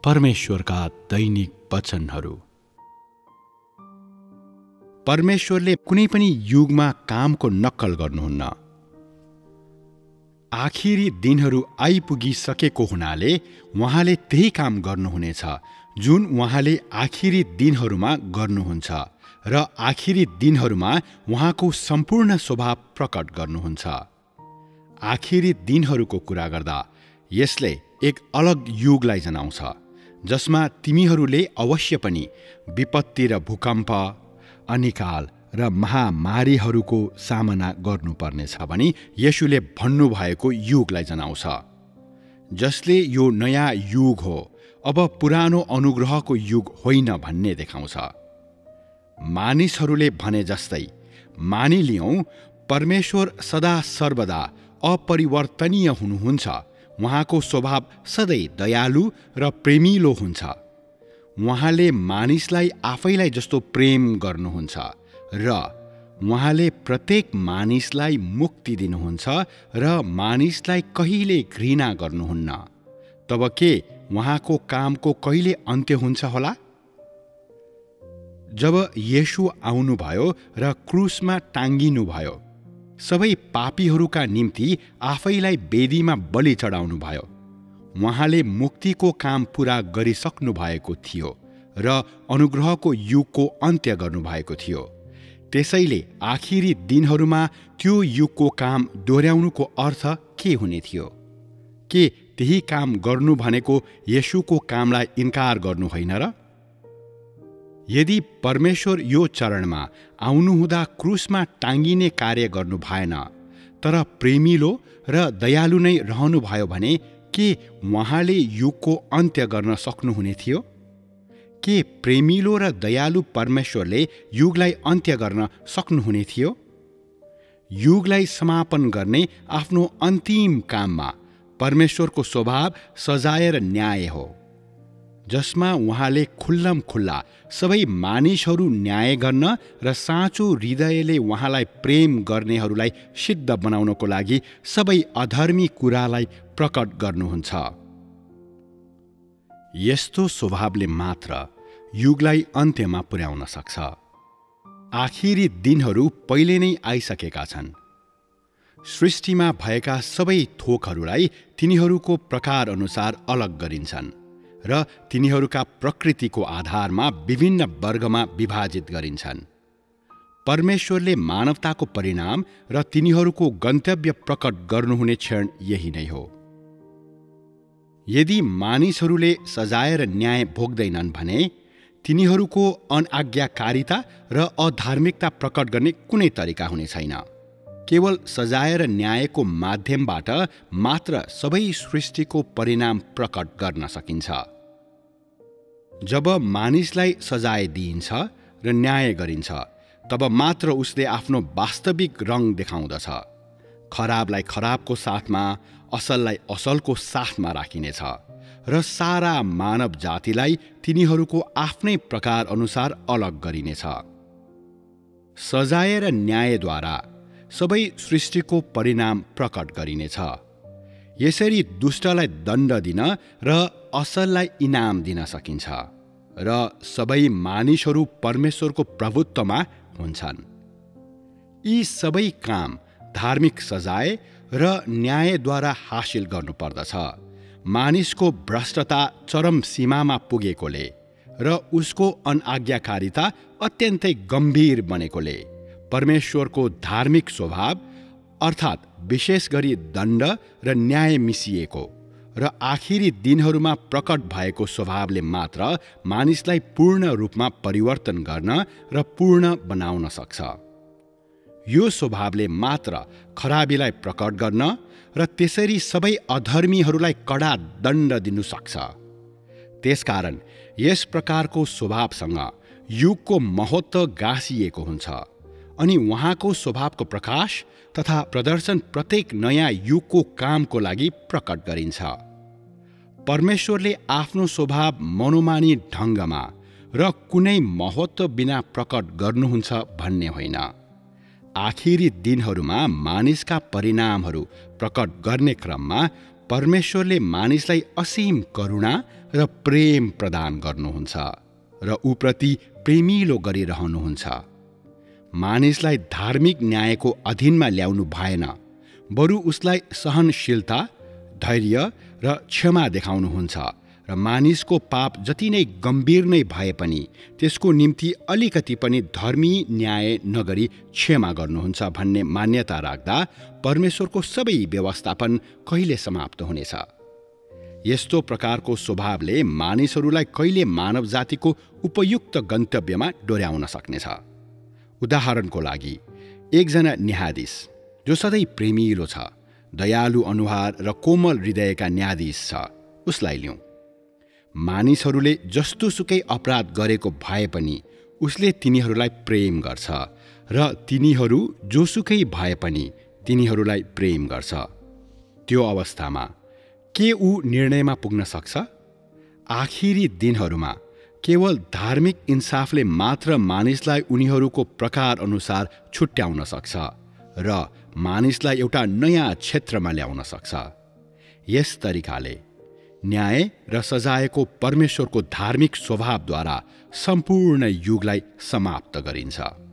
परमेश्वरका दैनिक वचनहरू। परमेश्वरले कुनै पनि युगमा कामको नक्कल गर्नुहुन्न। आखिरी दिनहरू आइपुगिसकेको हुनाले उहाँले त्यही काम गर्नुहुनेछ जुन उहाँले आखिरी दिनहरूमा गर्नुहुन्छ र आखिरी दिनहरूमा उहाँको सम्पूर्ण स्वभाव प्रकट गर्नुहुन्छ। आखिरी दिनहरूको कुरा गर्दा यसले एक अलग युगलाई जनाउँछ जसमा तिमीहरूले अवश्य पनि विपत्ति र भूकम्प, अनिकाल र महामारीहरूको सामना गर्नुपर्नेछ भनी येशूले भन्नुभएको युगलाई जनाउँछ, जसले यो नयाँ युग हो, अब पुरानो अनुग्रहको युग होइन भन्ने देखाउँछ। मानिसहरूले भने जस्तै मानिलियौँ, परमेश्वर सदा सर्वदा अपरिवर्तनीय हुनुहुन्छ। उहाँको स्वभाव सधैँ दयालु र प्रेमिलो हुन्छ। उहाँले मानिसलाई आफैलाई जस्तो प्रेम गर्नुहुन्छ र उहाँले प्रत्येक मानिसलाई मुक्ति दिनुहुन्छ र मानिसलाई कहिले घृणा गर्नुहुन्न। तब के उहाँको कामको कहिले अन्त्य हुन्छ होला? जब येशू आउनुभयो र क्रुसमा टाङ्गिनुभयो, सबै पापीहरूका निम्ति आफैलाई वेदीमा बलि चढाउनुभयो। उहाँले मुक्तिको काम पूरा गरिसक्नु भएको थियो र अनुग्रहको युगको अन्त्य गर्नुभएको थियो। त्यसैले आखिरी दिनहरूमा त्यो युगको काम दोहोऱ्याउनुको अर्थ के हुने थियो? के त्यही काम गर्नु भनेको येशूको कामलाई इन्कार गर्नु होइन र? यदि परमेश्वर यो चरणमा आउनुहुँदा क्रुसमा टाङ्गिने कार्य गर्नु भएन, तर प्रेमिलो र दयालु नै रहनुभयो भने के उहाँले युगको अन्त्य गर्न सक्नुहुने थियो? के प्रेमिलो र दयालु परमेश्वरले युगलाई अन्त्य गर्न सक्नुहुने थियो? युगलाई समापन गर्ने आफ्नो अन्तिम काममा परमेश्वरको स्वभाव सजाय र न्याय हो, जसमा उहाँले खुल्लम खुल्ला सबै मानिसहरू न्याय गर्न र साँचो हृदयले उहाँलाई प्रेम गर्नेहरूलाई सिद्ध बनाउनको लागि सबै अधर्मी कुरालाई प्रकट गर्नुहुन्छ। यस्तो स्वभावले मात्र युगलाई अन्त्यमा पुर्याउन सक्छ। आखिरी दिनहरू पहिले नै आइसकेका छन्। सृष्टिमा भएका सबै थोकहरूलाई तिनीहरूको प्रकार अनुसार अलग गरिन्छन् र तिनीहरूका प्रकृतिको आधारमा विभिन्न वर्गमा विभाजित गरिन्छन्। परमेश्वरले मानवताको परिणाम र तिनीहरूको गन्तव्य प्रकट गर्नुहुने क्षण यही नै हो। यदि मानिसहरूले सजाय र न्याय भोग्दैनन् भने तिनीहरूको अनाज्ञाकारिता र अधार्मिकता प्रकट गर्ने कुनै तरिका हुने छैन। केवल सजाय र न्यायको माध्यमबाट मात्र सबै सृष्टिको परिणाम प्रकट गर्न सकिन्छ। जब मानिसलाई सजाय दिइन्छ र न्याय गरिन्छ, तब मात्र उसले आफ्नो वास्तविक रङ देखाउँदछ। खराबलाई खराबको साथमा, असललाई असलको साथमा राखिनेछ र सारा मानव जातिलाई तिनीहरूको आफ्नै प्रकार अनुसार अलग गरिनेछ। सजाय र न्यायद्वारा सबै सृष्टिको परिणाम प्रकट गरिनेछ। यसरी दुष्टलाई दण्ड दिन र असललाई इनाम दिन सकिन्छ र सबै मानिसहरू परमेश्वरको प्रभुत्वमा हुन्छन्। यी सबै काम धार्मिक सजाय र न्यायद्वारा हासिल गर्नुपर्दछ। मानिसको भ्रष्टता चरम सीमामा पुगेकोले र उसको अनाज्ञाकारिता अत्यन्तै गम्भीर बनेकोले परमेश्वरको धार्मिक स्वभाव अर्थात् विशेष गरी दण्ड र न्याय मिसिएको र आखिरी दिनहरूमा प्रकट भएको स्वभावले मात्र मानिसलाई पूर्ण रूपमा परिवर्तन गर्न र पूर्ण बनाउन सक्छ। यो स्वभावले मात्र खराबीलाई प्रकट गर्न र त्यसरी सबै अधर्मीहरूलाई कडा दण्ड दिनु सक्छ। त्यसकारण यस प्रकारको स्वभावसँग युगको महत्त्व गाँसिएको हुन्छ अनि उहाँको स्वभावको प्रकाश तथा प्रदर्शन प्रत्येक नयाँ युगको कामको लागि प्रकट गरिन्छ। परमेश्वरले आफ्नो स्वभाव मनोमानी ढङ्गमा र कुनै महत्त्व बिना प्रकट गर्नुहुन्छ भन्ने होइन। आखिरी दिनहरूमा मानिसका परिणामहरू प्रकट गर्ने क्रममा परमेश्वरले मानिसलाई असीम करुणा र प्रेम प्रदान गर्नुहुन्छ र ऊप्रति प्रेमिलो गरिरहनुहुन्छ। मानिसलाई धार्मिक न्यायको अधीनमा ल्याउनु भएन, बरु उसलाई सहनशीलता, धैर्य र क्षमा देखाउनुहुन्छ र मानिसको पाप जति नै गम्भीर नै भए पनि त्यसको निम्ति अलिकति पनि धर्मी न्याय नगरी क्षमा गर्नुहुन्छ भन्ने मान्यता राख्दा परमेश्वरको सबै व्यवस्थापन कहिले समाप्त हुनेछ? यस्तो प्रकारको स्वभावले मानिसहरूलाई कहिले मानव जातिको उपयुक्त गन्तव्यमा डोर्याउन सक्नेछ? उदाहरणको लागि, एकजना न्यायाधीश जो सधैँ प्रेमिलो छ, दयालु अनुहार र कोमल हृदयका न्यायाधीश छ, उसलाई लिउँ। मानिसहरूले जस्तोसुकै अपराध गरेको भए पनि उसले तिनीहरूलाई प्रेम गर्छ र तिनीहरू जोसुकै भए पनि तिनीहरूलाई प्रेम गर्छ। त्यो अवस्थामा के ऊ निर्णयमा पुग्न सक्छ? आखिरी दिनहरूमा केवल धार्मिक इन्साफले मात्र मानिसलाई उनीहरूको प्रकार अनुसार छुट्याउन सक्छ र मानिसलाई एउटा नयाँ क्षेत्रमा ल्याउन सक्छ। यस तरिकाले न्याय र सजायको परमेश्वरको धार्मिक स्वभावद्वारा सम्पूर्ण युगलाई समाप्त गरिन्छ।